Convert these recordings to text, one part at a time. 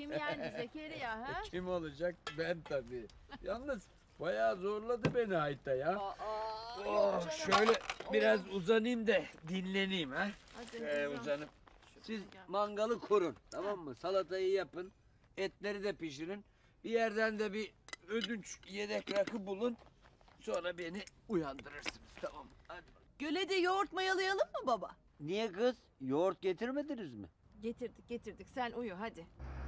kim yendi Zekeriya ha? Kim olacak? Ben tabii. Yalnız bayağı zorladı beni Hayta ya. Oh, şöyle biraz uzanayım da dinleneyim ha. Hadi Uzanıp. Siz mangalı kurun, tamam mı? Salatayı yapın, etleri de pişirin. Bir yerden de bir ödünç yedek rakı bulun. Sonra beni uyandırırsınız, tamam mı? Hadi bakalım. Göle de yoğurt mayalayalım mı baba? Niye kız? Yoğurt getirmediniz mi? Getirdik. Sen uyu hadi.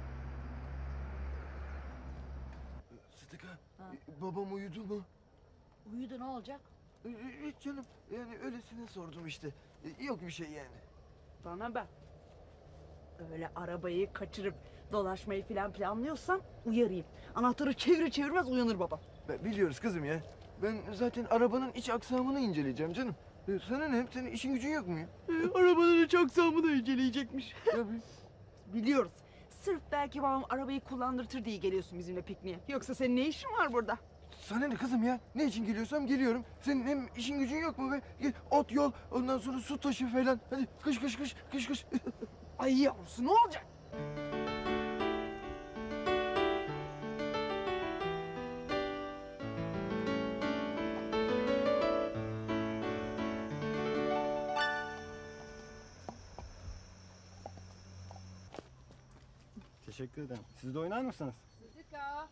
Sıdıka, babam uyudu mu? Uyudu ne olacak? Hiç canım, yani öylesine sordum işte. Yok bir şey yani. Bana bak. Öyle arabayı kaçırıp dolaşmayı falan planlıyorsan uyarayım. Anahtarı çevir çevirmez uyanır babam. Biliyoruz kızım ya. Ben zaten arabanın iç aksamını inceleyeceğim canım. Sana ne? Senin işin gücün yok mu ya? Arabanın iç aksamını inceleyecekmiş. Tabii. Biliyoruz. Sırf belki babam arabayı kullandırtır diye geliyorsun bizimle pikniğe. Yoksa senin ne işin var burada? Sana ne kızım ya? Ne için geliyorsam geliyorum. Senin hem işin gücün yok mu be? Gel, ot yol, ondan sonra su taşı falan. Hadi kış. Ay yavrusu ne olacak? Teşekkür ederim. Siz de oynar mısınız? Sıdıka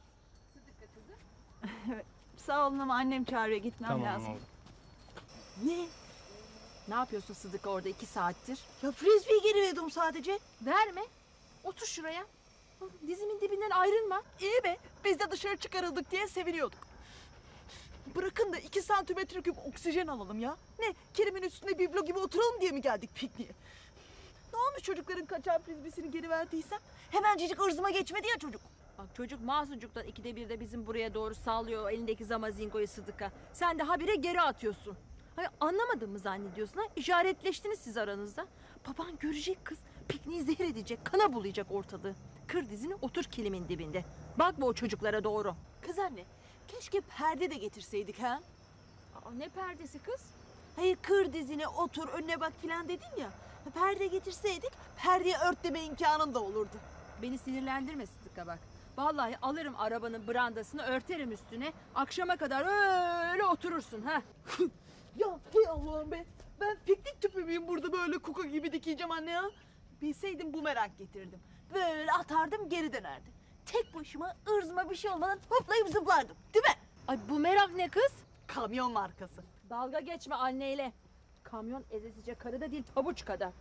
kızım. Sağ olun ama annem çağırıyor gitmem lazım. oldu. Ne? Ne yapıyorsun Sıdıka orada 2 saattir? Ya frisbee geri verdim sadece. Verme. Otur şuraya. Dizimin dibinden ayrılma. İyi be. Biz de dışarı çıkarıldık diye seviniyorduk. Bırakın da 2 santimetre küp oksijen alalım ya. Ne? Kerim'in üstünde biblo gibi oturalım diye mi geldik pikniğe? Ne olmuş çocukların kaçan frisbeesini geri verdiysem? Hemencecik ırzıma geçmedi ya çocuk. Bak çocuk masucuktan 2'de 1'de bizim buraya doğru sallıyor o elindeki zamazingoyu Sıdıka. Sen de habire geri atıyorsun. Hayır anlamadın mı zannediyorsun ha? İşaretleştiniz siz aranızda. Baban görecek kız. Pikniği zehir edecek, kana bulayacak ortalığı. Kır dizini otur kilimin dibinde. Bakma o çocuklara doğru. Kız anne, keşke perde de getirseydik ha. Aa, ne perdesi kız? Hayır kır dizine otur önüne bak filan dedin ya. Perde getirseydik perdeyi örtleme imkanın da olurdu. Beni sinirlendirme Sıdıka bak. Vallahi alırım arabanın brandasını örterim üstüne. Akşama kadar öyle oturursun ha. Ya hey Allah'ım be. Ben piknik tüpü müyüm burada böyle kuka gibi dikeceğim anne ya. Bilseydim bumerang getirdim. Böyle atardım geri dönerdi. Tek başıma ırzıma bir şey olmadan hoplayıp zıplardım. Değil mi? Ay bu merak ne kız? Kamyon markası. Dalga geçme anneyle. Kamyon ezesice karı da değil pabuç kadar.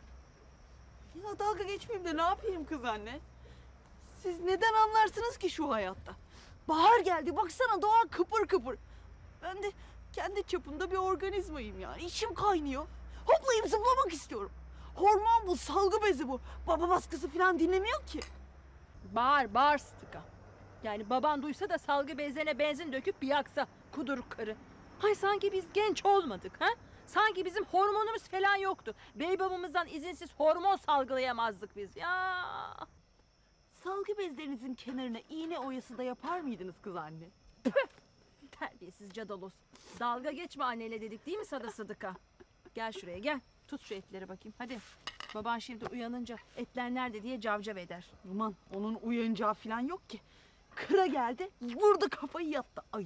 Ya dalga geçmeyeyim de ne yapayım kız anne? Siz neden anlarsınız ki şu hayatta? Bahar geldi baksana doğa kıpır kıpır. Ben de kendi çapımda bir organizmayım yani. İçim kaynıyor. Hoplayıp zıplamak istiyorum. Hormon bu, salgı bezi bu. Baba baskısı falan dinlemiyor ki. Bağır Sıdıka. Yani baban duysa da salgı bezlerine benzin döküp bir yaksa kuduruk karı. Hay sanki biz genç olmadık ha? Sanki bizim hormonumuz falan yoktu. Bey babamızdan izinsiz hormon salgılayamazdık biz ya. Salgı bezlerinizin kenarına iğne oyası da yapar mıydınız kız anne? Terbiyesiz cadalos. Dalga geçme anneyle dedik değil mi sana Sıdıka? Gel şuraya gel. Tut şu etleri bakayım hadi. Baban şimdi uyanınca etler nerede diye cavcav eder. Aman onun uyanacağı falan yok ki. Kıra geldi, vurdu kafayı yattı ayı.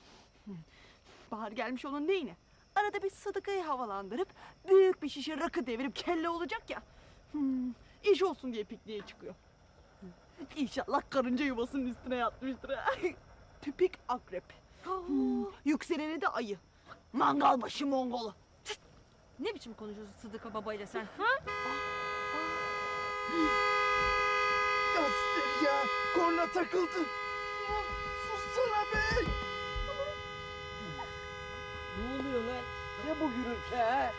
Bahar gelmiş onun neyine? Arada bir Sıdıka'yı havalandırıp büyük bir şişe rakı devirip kelle olacak ya. İş olsun diye pikniğe çıkıyor. İnşallah karınca yuvasının üstüne yatmıştır. Tipik akrep. Yükseleni de ayı. Mangal başı Mongolu. Ne biçim konuşuyorsun Sıdıka babayla sen? Ha? Göster ya, korna takıldı. Sussana be. Ne oluyor lan? Ne bu gürültü ha?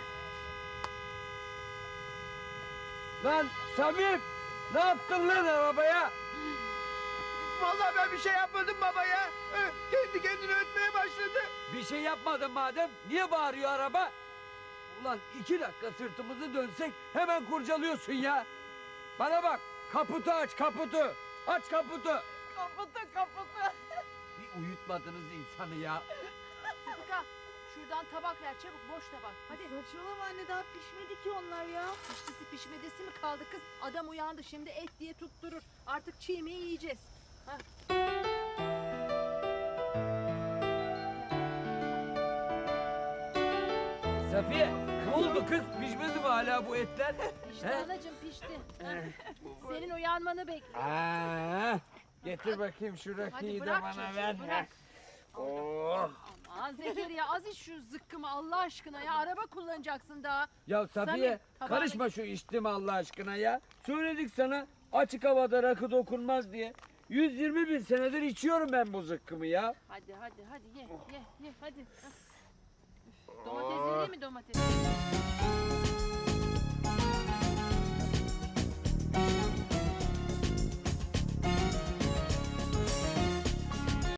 Lan Samim! Ne yaptın lan arabaya? Vallahi ben bir şey yapmadım baba ya. Kendi kendine ötmeye başladı. Bir şey yapmadın madem. Niye bağırıyor araba? Ulan 2 dakika sırtımızı dönsek hemen kurcalıyorsun ya. Bana bak. Kaputu aç kaputu. Aç kaputu. Kaputu kaputu. Bir uyutmadınız insanı ya. Sıdıka Şuradan tabak ver çabuk, boş tabak. Hadi. Saçmalama anne, daha pişmedi ki onlar ya. Piştisi pişmedisi mi kaldı kız? Adam uyandı şimdi, et diye tutturur. Artık çiğ mi yiyeceğiz? Hah. Safiye ne oldu kız? Pişmedi mi hala bu etler? Pişti He? anacığım, pişti. Hah. Senin uyanmanı bekle. Aa, getir bakayım şu rakıyı da bırak bana çocuğu, ver. bırak. Oh. Aman Zekeriya, az iç şu zıkkımı Allah aşkına ya. Araba kullanacaksın daha. Ya Safiye Samim, tabağına- karışma şu içtim Allah aşkına ya. Söyledik sana açık havada rakı dokunmaz diye. 120 bin senedir içiyorum ben bu zıkkımı ya. Hadi ye hadi. Hah. Domates değil mi domates?